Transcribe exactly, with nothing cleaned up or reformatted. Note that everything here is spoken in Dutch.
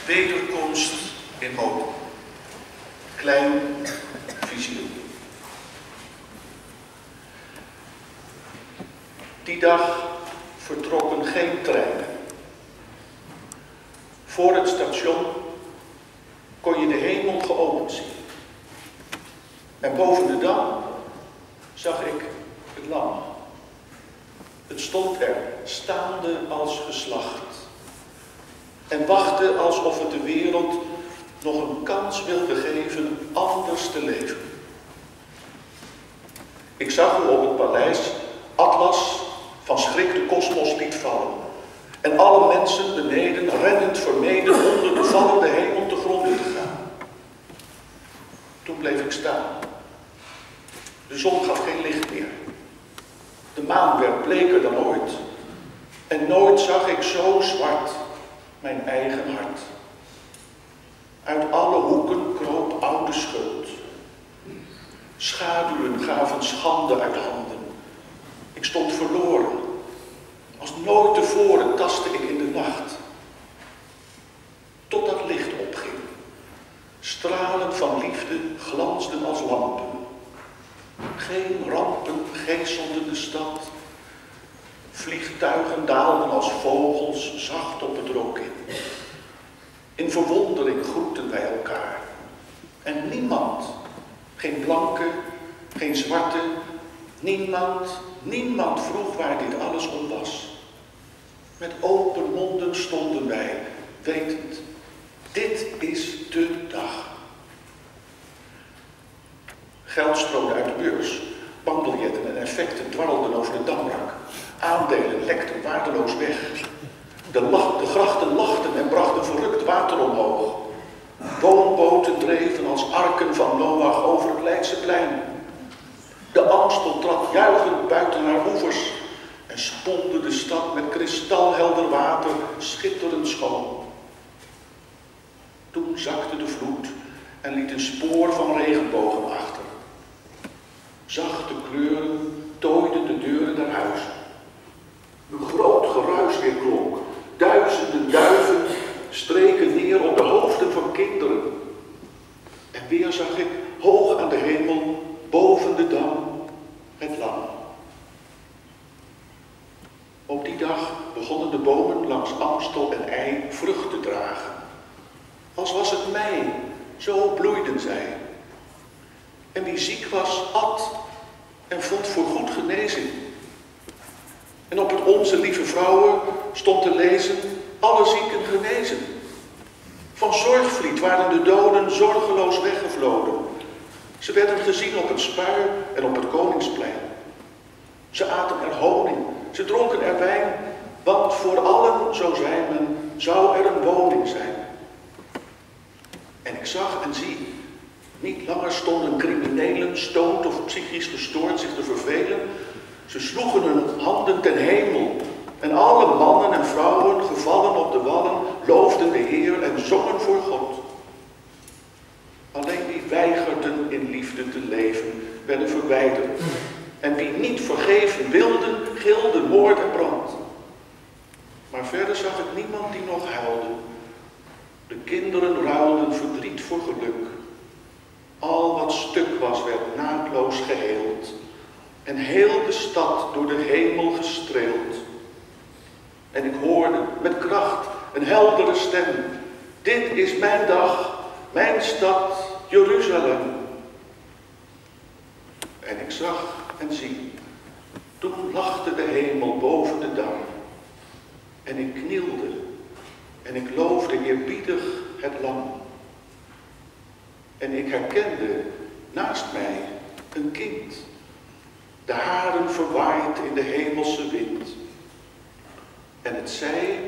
Wederkomst in hoop. Klein visioen. Die dag vertrokken geen treinen. Voor het station kon je de hemel geopend zien. En boven de dam zag ik het lam. Het stond er, staande als geslacht. En wachtte alsof het de wereld nog een kans wilde geven anders te leven. Ik zag hoe op het paleis Atlas van schrik de kosmos liet vallen. En alle mensen beneden rennend vermeden onder de vallende hemel te gronden te gaan. Toen bleef ik staan. De zon gaf geen licht meer. De maan werd bleker dan ooit. En nooit zag ik zo zwart mijn eigen hart. Uit alle hoeken kroop oude schuld. Schaduwen gaven schande uit handen. Ik stond verloren. Als nooit tevoren tastte ik in de nacht. Totdat licht opging. Stralen van liefde glansden als lampen. Geen rampen geeselden de stad. Vliegtuigen daalden als vogels zacht op het rook in. In verwondering groetten wij elkaar. En niemand, geen blanke, geen zwarte, niemand, niemand vroeg waar dit alles om was. Met open monden stonden wij, wetend, dit is de dag. Geld stroomde uit de beurs. Bankbiljetten en effecten dwarrelden over de damrak. Aandelen lekten waardeloos weg. De, lach, de grachten lachten en brachten verrukt water omhoog. Woonboten dreven als arken van Noach over het Leidseplein. De Amstel trad juichend buiten haar oevers en spoelde de stad met kristalhelder water schitterend schoon. Toen zakte de vloed en liet een spoor van regenbogen achter. Zachte kleuren tooiden de deuren der huizen. Een groot geruis weerklonk. Duizenden duiven streken neer op de hoofden van kinderen. En weer zag ik hoog aan de hemel, boven de dam, het lam. Op die dag begonnen de bomen langs Amstel en IJ vrucht te dragen. Als was het mei, zo bloeiden zij. En wie ziek was, at en vond voorgoed genezing. En op het Onze Lieve Vrouwen stond te lezen, alle zieken genezen. Van Zorgvliet waren de doden zorgeloos weggevloden. Ze werden gezien op het Spui en op het Koningsplein. Ze aten er honing, ze dronken er wijn, want voor allen, zo zei men, zou er een woning zijn. En ik zag en zie, niet langer stonden criminelen stoned of psychisch gestoord zich te vervelen. Ze sloegen hun handen ten hemel. En alle mannen en vrouwen, gevallen op de wallen, loofden de Heer en zongen voor God. Alleen wie weigerden in liefde te leven, werden verwijderd. En wie niet vergeven wilden, gilden moord en brand. Maar verder zag ik niemand die nog huilde. De kinderen ruilden verdriet voor geluk. Al wat stuk was, werd naadloos geheeld. En heel de stad door de hemel gestreeld. En ik hoorde met kracht een heldere stem. Dit is mijn dag, mijn stad, Jeruzalem. En ik zag en zie. Toen lachte de hemel boven de dam. En ik knielde. En ik loofde eerbiedig het lam. En ik herkende naast mij een kind. De haren verwaaid in de hemelse wind. En het zei